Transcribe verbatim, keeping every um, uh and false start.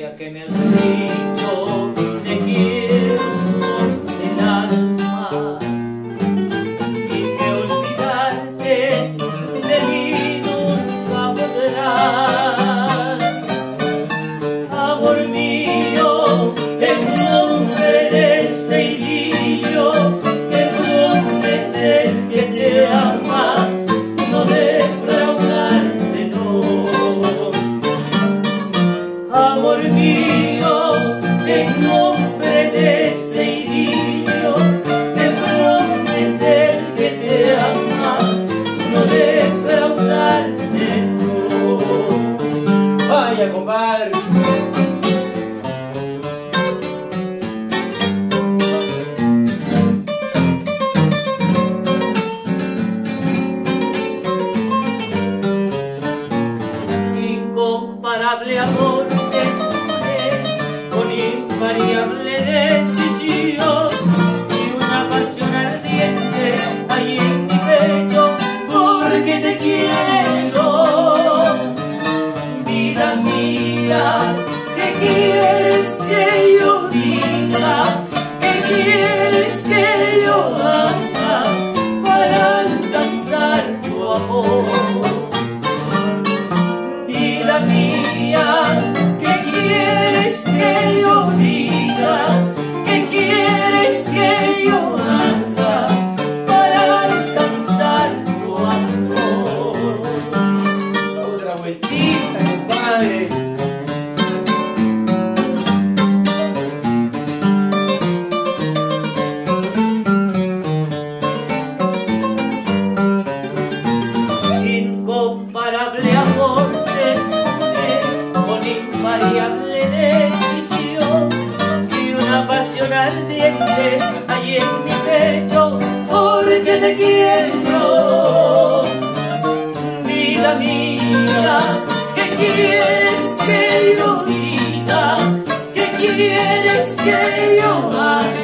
ya que me has dicho te quiero con el alma y que olvidarte de mí nunca podrás. Amor mío, en nombre de este idilio que promete que te ama, no defraudarte, no. Amor mío, en nombre de este idilio que promete que te ama, no defraudarte, no. Vaya, compadre. Incomparable amor te juré, con invariable decisión y una pasión ardiente hay en mi pecho, porque te quiero, vida mía. ¿Qué quieres que yo diga? ¿Qué quieres que yo haga para alcanzar tu amor? Vida mía, ¿qué quieres que yo diga? ¿Qué quieres que yo haga para alcanzar tu amor? Otra vueltita, compadre. Incomparable amor te juré, con invariable decisión y una pasión ardiente hay en mi pecho, porque te quiero, vida mía. ¿Qué quieres que yo diga? ¿Qué quieres que yo haga